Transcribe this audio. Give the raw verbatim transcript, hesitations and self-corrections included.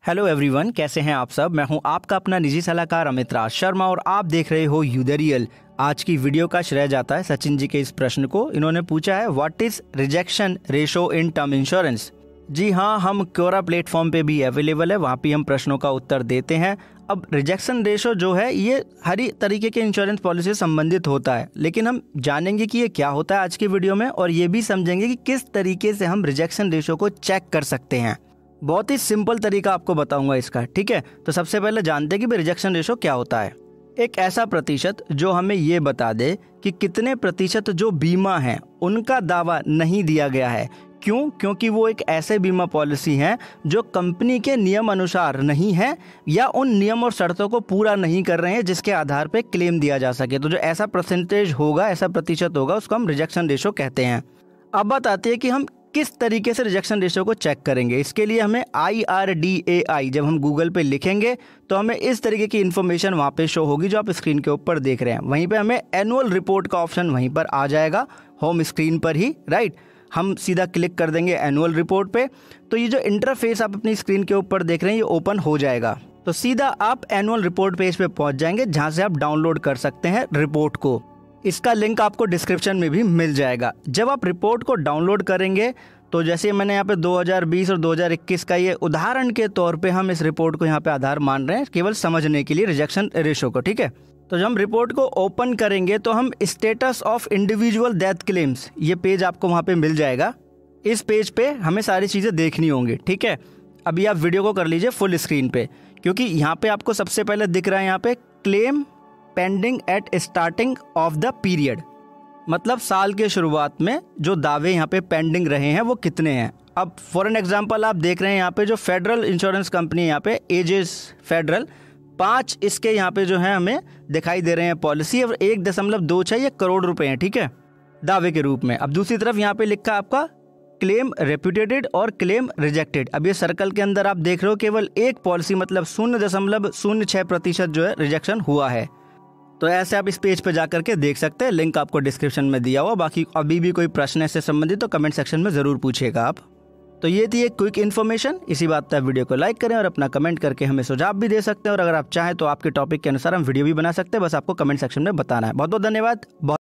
Hello everyone, कैसे हैं आप सब। मैं हूं आपका अपना निजी सलाहकार अमित राज शर्मा और आप देख रहे हो यू द रियल। आज की वीडियो का श्रेय जाता है सचिन जी के इस प्रश्न को। इन्होंने पूछा है what is rejection ratio in term insurance. जी हाँ, हम क्योरा प्लेटफॉर्म पे भी अवेलेबल है, वहाँ पे हम प्रश्नों का उत्तर देते हैं। अब रिजेक्शन रेशो जो है ये हर तरीके के इंश्योरेंस पॉलिसी से संबंधित होता है, लेकिन हम जानेंगे कि ये क्या होता है आज की वीडियो में, और ये भी समझेंगे कि किस तरीके से हम रिजेक्शन रेशो को चेक कर सकते हैं। बहुत ही सिंपल तरीका आपको बताऊंगा इसका, ठीक है। तो सबसे पहले जानते हैं कि रिजेक्शन रेशो क्या होता है। एक ऐसा प्रतिशत जो हमें ये बता दे कि कितने प्रतिशत जो बीमा है उनका दावा नहीं दिया गया है। क्यों? क्योंकि वो एक ऐसे बीमा पॉलिसी है जो कंपनी के नियम अनुसार नहीं है या उन नियम और शर्तों को पूरा नहीं कर रहे हैं जिसके आधार पर क्लेम दिया जा सके। तो जो ऐसा परसेंटेज होगा, ऐसा प्रतिशत होगा, उसको हम रिजेक्शन रेशो कहते हैं। अब बात आती है कि हम किस तरीके से रिजेक्शन रेशो को चेक करेंगे। इसके लिए हमें आई आर डी ए आई जब हम गूगल पे लिखेंगे तो हमें इस तरीके की इन्फॉर्मेशन वहाँ पे शो होगी जो आप स्क्रीन के ऊपर देख रहे हैं। वहीं पे हमें एनुअल रिपोर्ट का ऑप्शन वहीं पर आ जाएगा, होम स्क्रीन पर ही, राइट। हम सीधा क्लिक कर देंगे एनुअल रिपोर्ट पे, तो ये जो इंटरफेस आप अपनी स्क्रीन के ऊपर देख रहे हैं ये ओपन हो जाएगा। तो सीधा आप एनुअल रिपोर्ट पेज पे पहुँच जाएंगे जहाँ से आप डाउनलोड कर सकते हैं रिपोर्ट को। इसका लिंक आपको डिस्क्रिप्शन में भी मिल जाएगा। जब आप रिपोर्ट को डाउनलोड करेंगे तो जैसे मैंने यहाँ पे दो हज़ार बीस और दो हज़ार इक्कीस का ये उदाहरण के तौर पे हम इस रिपोर्ट को यहाँ पे आधार मान रहे हैं केवल समझने के लिए रिजेक्शन रेशो को, ठीक है। तो जब हम रिपोर्ट को ओपन करेंगे तो हम status of individual death claims, ये पेज आपको वहाँ पे मिल जाएगा। इस पेज पे हमें सारी चीज़ें देखनी होंगी, ठीक है। अभी आप वीडियो को कर लीजिए फुल स्क्रीन पे, क्योंकि यहाँ पे आपको सबसे पहले दिख रहा है यहाँ पे claim pending at starting of the period, मतलब साल के शुरुआत में जो दावे यहाँ पे पेंडिंग रहे हैं वो कितने हैं। अब फॉर एन एग्जांपल आप देख रहे हैं यहाँ पे जो फेडरल इंश्योरेंस कंपनी है यहाँ पे एजेस फेडरल, पाँच इसके यहाँ पे जो है हमें दिखाई दे रहे हैं पॉलिसी, और एक दशमलव दो छः ये करोड़ रुपए हैं, ठीक है, दावे के रूप में। अब दूसरी तरफ यहाँ पे लिखा आपका क्लेम रेप्यूटेटेड और क्लेम रिजेक्टेड। अब ये सर्कल के अंदर आप देख रहे हो केवल एक पॉलिसी, मतलब शून्य दशमलव शून्य छः प्रतिशत जो है रिजेक्शन हुआ है। तो ऐसे आप इस पेज पे जा करके देख सकते हैं, लिंक आपको डिस्क्रिप्शन में दिया हुआ। बाकी अभी भी कोई प्रश्न है इससे संबंधित तो कमेंट सेक्शन में ज़रूर पूछिएगा आप। तो ये थी एक क्विक इन्फॉर्मेशन। इसी बात पर वीडियो को लाइक करें और अपना कमेंट करके हमें सुझाव भी दे सकते हैं, और अगर आप चाहें तो आपके टॉपिक के अनुसार हम वीडियो भी बना सकते हैं, बस आपको कमेंट सेक्शन में बताना है। बहुत बहुत धन्यवाद।